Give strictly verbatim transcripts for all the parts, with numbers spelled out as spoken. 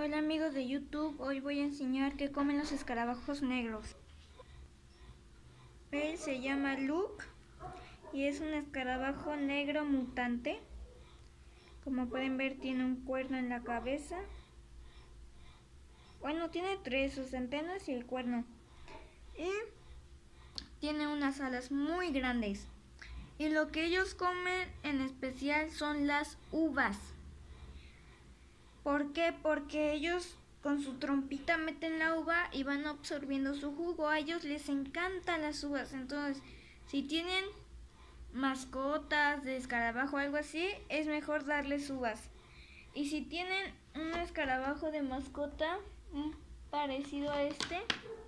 Hola amigos de YouTube, hoy voy a enseñar qué comen los escarabajos negros. Él se llama Luke y es un escarabajo negro mutante. Como pueden ver, tiene un cuerno en la cabeza. Bueno, tiene tres, sus antenas y el cuerno. Y tiene unas alas muy grandes. Y lo que ellos comen en especial son las uvas. ¿Por qué? Porque ellos con su trompita meten la uva y van absorbiendo su jugo. A ellos les encantan las uvas. Entonces, si tienen mascotas de escarabajo o algo así, es mejor darles uvas. Y si tienen un escarabajo de mascota parecido a este,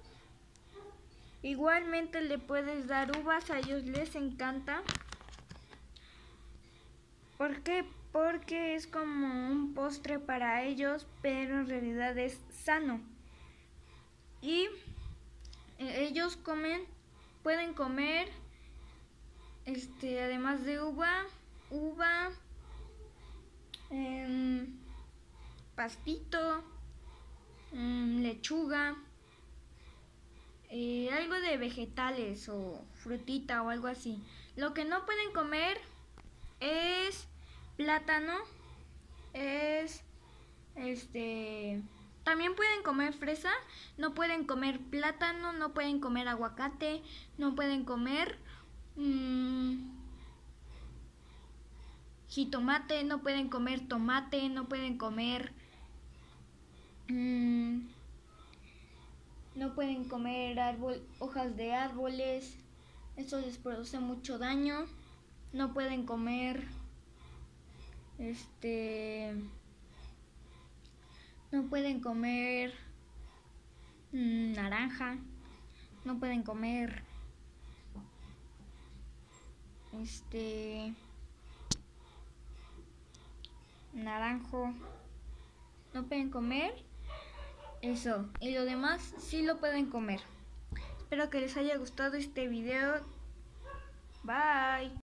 igualmente le puedes dar uvas, a ellos les encanta. ¿Por qué? Porque es como un postre para ellos, pero en realidad es sano. Y ellos comen, pueden comer, este, además de uva, uva, eh, pastito, eh, lechuga, eh, algo de vegetales o frutita o algo así. Lo que no pueden comer es plátano, es este también pueden comer fresa, no pueden comer plátano, no pueden comer aguacate, no pueden comer mmm, jitomate, no pueden comer tomate, no pueden comer mmm, no pueden comer árbol, hojas de árboles, eso les produce mucho daño. No pueden comer Este, no pueden comer mmm, naranja, no pueden comer este naranjo, no pueden comer eso, y lo demás sí lo pueden comer. Espero que les haya gustado este video. Bye.